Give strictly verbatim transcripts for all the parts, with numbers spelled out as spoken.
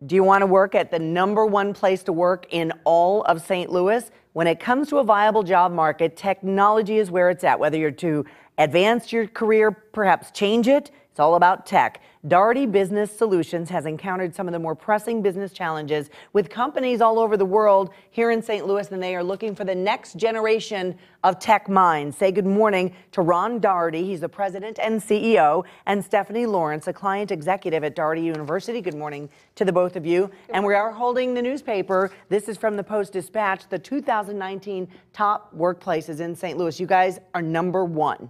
Do you want to work at the number one place to work in all of Saint Louis? When it comes to a viable job market, technology is where it's at. Whether you're to advance your career, perhaps change it, it's all about tech. Daugherty Business Solutions has encountered some of the more pressing business challenges with companies all over the world here in Saint Louis, and they are looking for the next generation of tech minds. Say good morning to Ron Daugherty. He's the president and C E O, and Stephanie Lawrence, a client executive at Daugherty University. Good morning to the both of you. And we are holding the newspaper. This is from the Post-Dispatch, the two thousand nineteen top workplaces in Saint Louis. You guys are number one.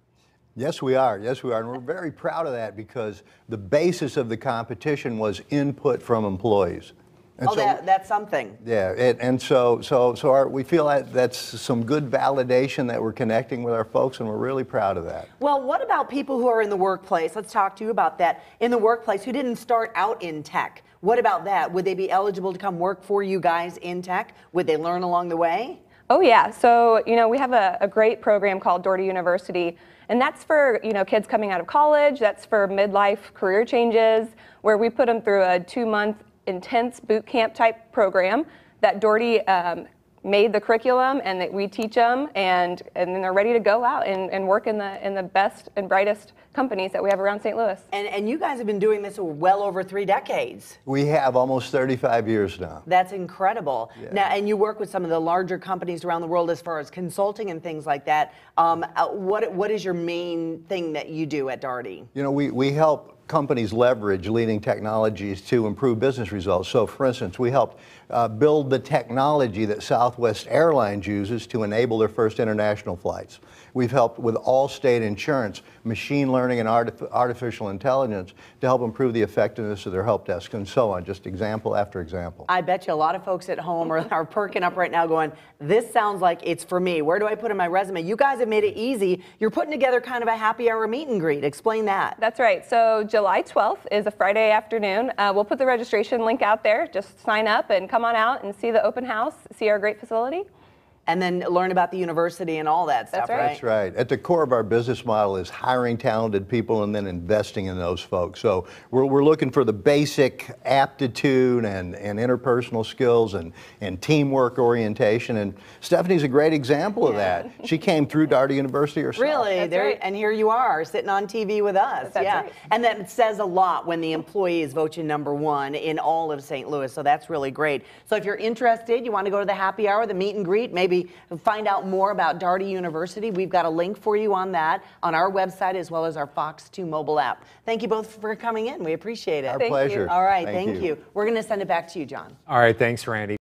Yes, we are. Yes, we are. And we're very proud of that because the basis of the competition was input from employees. And oh, so, that, that's something. Yeah, it, and so so so our, we feel that that's some good validation that we're connecting with our folks, and we're really proud of that. Well, what about people who are in the workplace? Let's talk to you about that. In the workplace, who didn't start out in tech. What about that? Would they be eligible to come work for you guys in tech? Would they learn along the way? Oh yeah, so you know we have a, a great program called Daugherty University, and that's for you know kids coming out of college. That's for midlife career changes, where we put them through a two-month intense boot camp type program that Daugherty um, made the curriculum, and that we teach them, and and then they're ready to go out and, and work in the in the best and brightest companies that we have around Saint Louis. And and you guys have been doing this well over three decades. We have almost thirty-five years now. That's incredible. Yeah. Now, and you work with some of the larger companies around the world as far as consulting and things like that. Um, uh, what what is your main thing that you do at Daugherty? You know, we we help companies leverage leading technologies to improve business results. So, for instance, we helped uh, build the technology that Southwest Airlines uses to enable their first international flights. We've helped with Allstate Insurance, machine learning and artif artificial intelligence to help improve the effectiveness of their help desk, and so on, just example after example. I bet you a lot of folks at home are, are perking up right now going, this sounds like it's for me. Where do I put in my resume? You guys have made it easy. You're putting together kind of a happy hour meet and greet. Explain that. That's right. So July twelfth is a Friday afternoon. Uh, we'll put the registration link out there. Just sign up and come on out and see the open house, see our great facility. And then learn about the university and all that stuff, That's right. right? That's right. At the core of our business model is hiring talented people and then investing in those folks. So we're, we're looking for the basic aptitude and, and interpersonal skills and, and teamwork orientation. And Stephanie's a great example of Yeah. that. She came through Daugherty University herself. Really? That's there, right. And here you are, sitting on T V with us. That's yeah. right. And that says a lot when the employees vote you number one in all of Saint Louis. So that's really great. So if you're interested, you want to go to the happy hour, the meet and greet, maybe find out more about Daugherty University, we've got a link for you on that on our website as well as our Fox two mobile app. Thank you both for coming in. We appreciate it. Our Thank pleasure. you. All right, Thank thank you. you. We're going to send it back to you, John. All right, thanks, Randy.